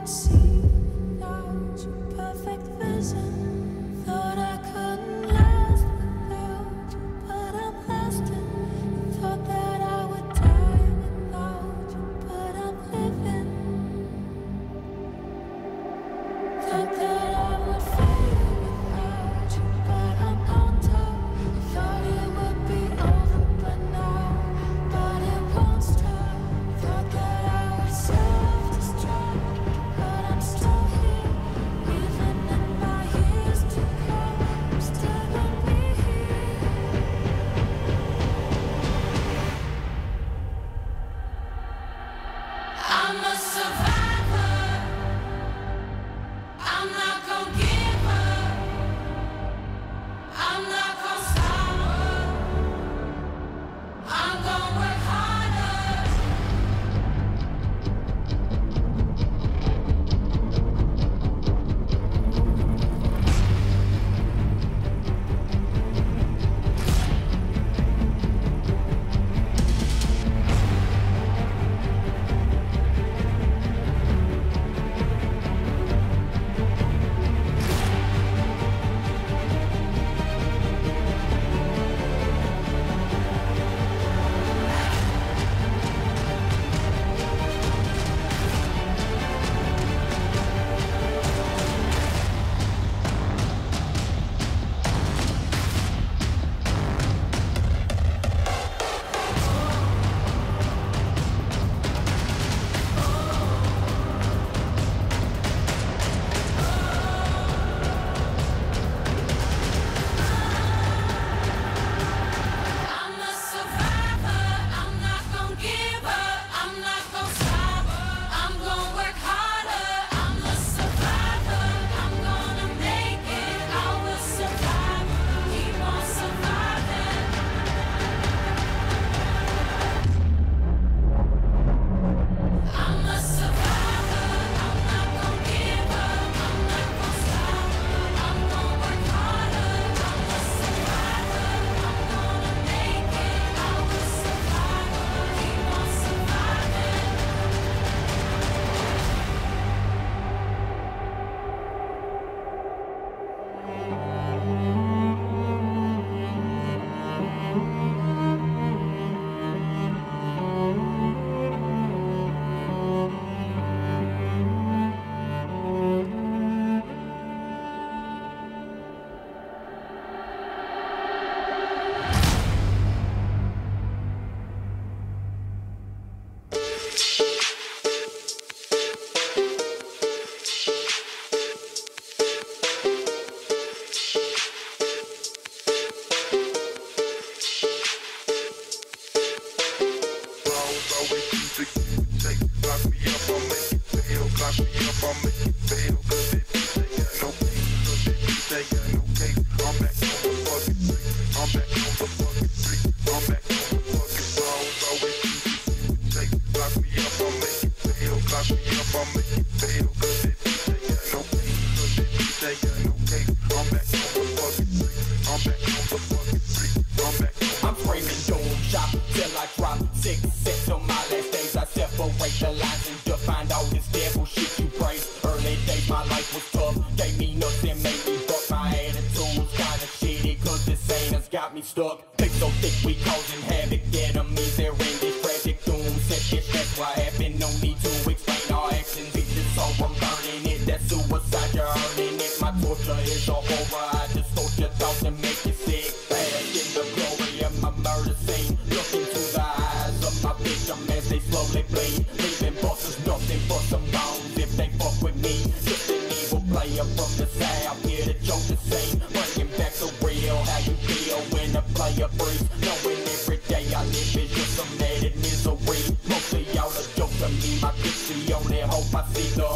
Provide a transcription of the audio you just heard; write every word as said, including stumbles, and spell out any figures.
Stuck, pick so thick we causing havoc. Enemies, they're in this tragic doom. Set this, that's what happened. No need to explain our actions. Eat this soul, I'm burning it. That's suicide, you're earning it. My torture is a horror. I distort your thoughts and make you sick. Bask in the glory of my murder scene. Look into the eyes of my victim as they slowly bleed. Leaving bosses nothing but some bones if they fuck with me. Just an evil player from the south, here to choke the scene. Bringing back the real, how you feel when a player breathes. Knowing every day I live is just some added misery. Mostly y'all are jokes to me, my pixie only hope I see the